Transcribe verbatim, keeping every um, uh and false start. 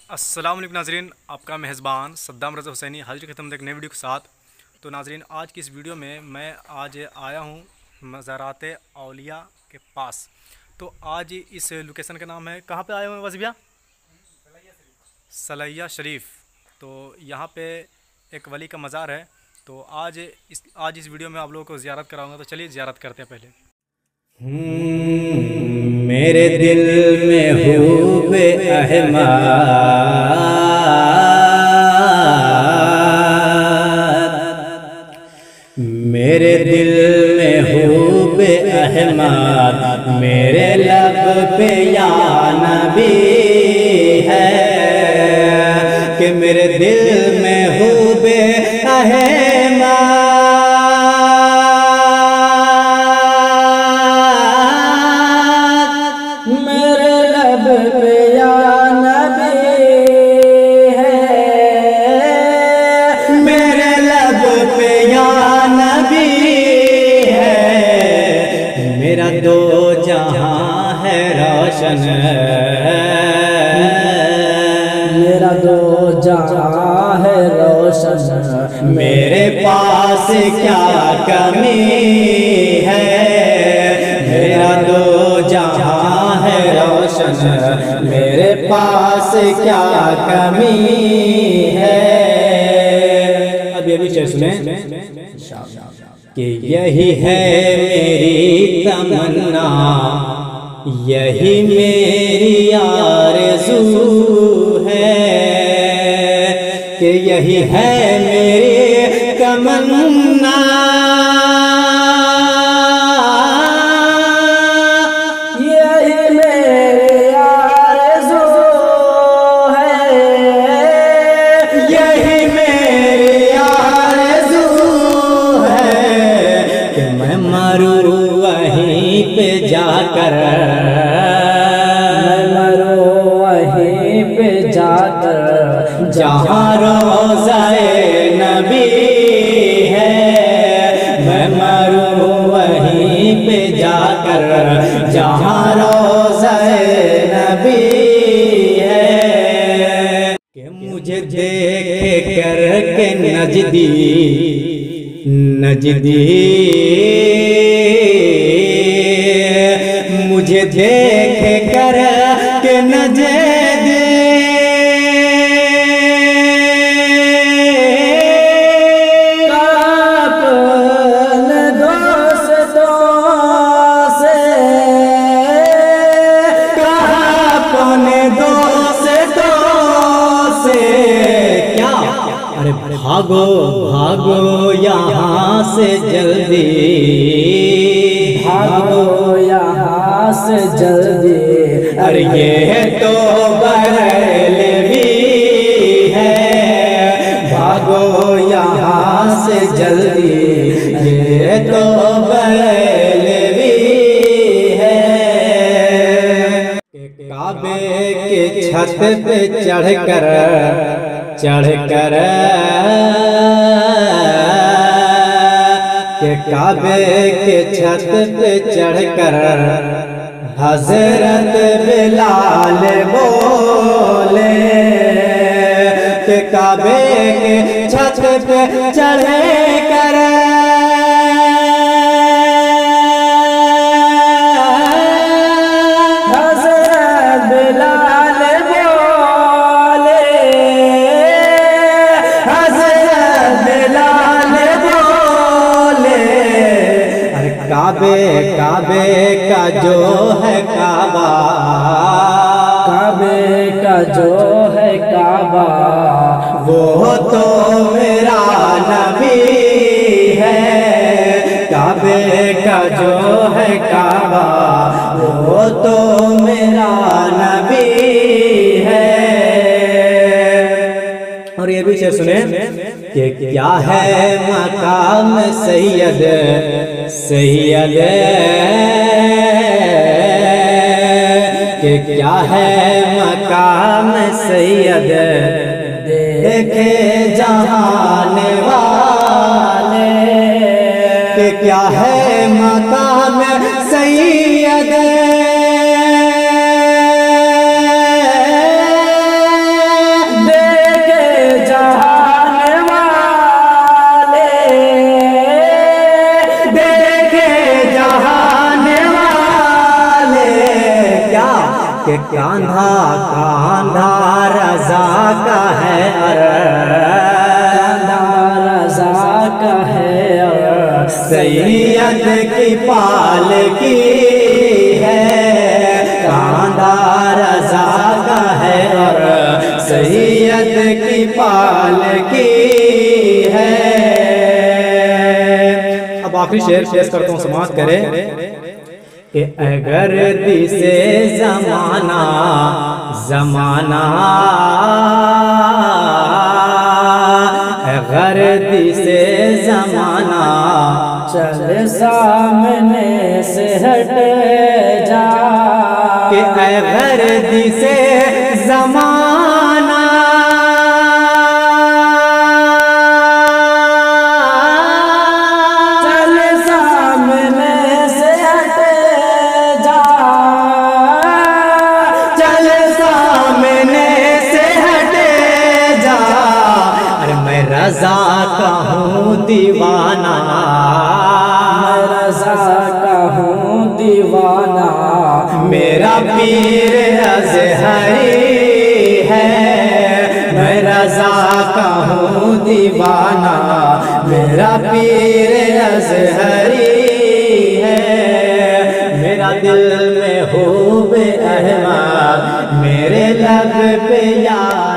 अस्सलाम वालेकुम नाजरीन, आपका मेज़बान सद्दाम रज़ा हुसैनी हाजिर ख़त्म एक नई वीडियो के साथ। तो नाजरीन, आज की इस वीडियो में मैं आज आया हूँ मज़ारात औलिया के पास। तो आज इस लोकेशन का नाम है, कहाँ पे आए हुए हैं वज़ भैया? सलैया शरीफ। तो यहाँ पे एक वली का मज़ार है। तो आज इस आज इस वीडियो में आप लोगों को ज़ियारत कराऊंगा। तो चलिए ज़ियारत करते हैं पहले। मेरे दिल में हुबे अहमद, मेरे दिल में हुबे अहमद, मेरे लब पे या नबी है कि मेरे दिल में हुबे अहमद, दो जहां है रोशन, मेरा दो जहां है रोशन, मेरे पास क्या कमी है, मेरा दो जहां है रोशन, मेरे पास क्या कमी है। अब ये भी सुने कि यही है मेरी तमन्ना, यही मेरी आरज़ू है कि यही है मेरी तमन्ना, यही मेरी आरज़ू है, यही मेरी आरज़ू है कि मैं मरूं वहीं पे जाकर, मैं मरूं वहीं पे जाकर, जहाँ रोज़ाए नबी है, मैं मरूं वहीं पे जाकर, जहाँ रोज़ाए नबी है कि मुझे देख कर के नजदी नजदी मुझे देख कर के नजदी अपने दोस्तों से, कहा अपने दोस्तों से क्या, अरे भागो भागो यहाँ से जल्दी, भागो यहाँ से जल्दी, अरे ये तो बरेलवी है, भागो यहाँ से जल्दी, ये तो बरेलवी है कि काबे के छत पे चढ़कर चढ़कर के काबे के छत पे चढ़कर हजरत बिलाल बोले के काबे के छत पे चढ़कर हज़रत बिलाल बोले, हजरत बिलाल बोले, अरे काबे काबे का जो है काबा, काबे का जो है काबा, वो तो मेरा नबी है, काबे का जो है काबा, वो तो मेरा नबी है। और ये भी शेर सुने कि क्या है मकाम सैयद सैयद, कि क्या है मकाम सैयद, देखे जहान वाले कि क्या है मकाम सैयद, कांधा रजा का है कांधा रजा का है सैयद की पालकी है। कांधा रजा का है और सैयद की पालकी है। अब आखिरी शेर पेश करता हूँ, समाप्त करें कि अगर दिसे जमाना जमाना अगर दिसे जमाना चल सामने से हट जा कि अगर दिसे जमाना चल सामने से हट जा चल सामने से हट जा। अरे मैं रजा का हूँ दीवाना मैं रजा का हूँ दीवाना मेरा पीर अज़हरी है। मैं रजा का हूँ दीवाना मेरा पीर अज़हरी है। मेरा दिल में खूब अहमद मेरे लब पे यार